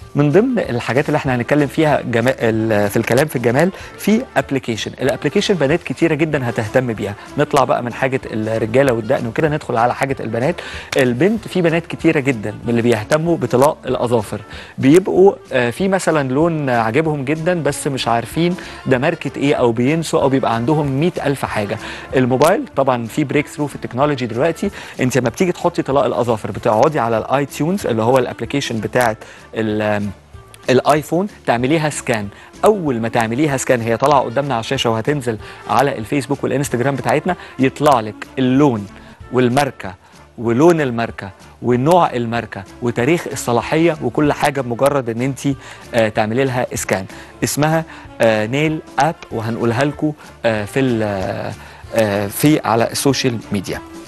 من ضمن الحاجات اللي احنا هنتكلم فيها في الكلام في الجمال في ابلكيشن. الابلكيشن بنات كتيره جدا هتهتم بيها. نطلع بقى من حاجه الرجاله والدقن وكده ندخل على حاجه البنات. البنت في بنات كتيره جدا من اللي بيهتموا بطلاء الاظافر، بيبقوا في مثلا لون عاجبهم جدا بس مش عارفين ده ماركه ايه، او بينسوا، او بيبقى عندهم 100,000 حاجه. الموبايل طبعا في بريك ثرو في التكنولوجي دلوقتي. انت لما بتيجي تحطي طلاء الاظافر بتقعدي على الاي تيونز اللي هو الابلكيشن بتاعت الايفون، تعمليها سكان. اول ما تعمليها سكان هي طالعه قدامنا على الشاشه وهتنزل على الفيسبوك والانستجرام بتاعتنا، يطلع لك اللون والماركه ولون الماركه ونوع الماركه وتاريخ الصلاحيه وكل حاجه بمجرد ان انت تعملي لها سكان. اسمها نيل اب، وهنقولها لكم في على السوشيال ميديا.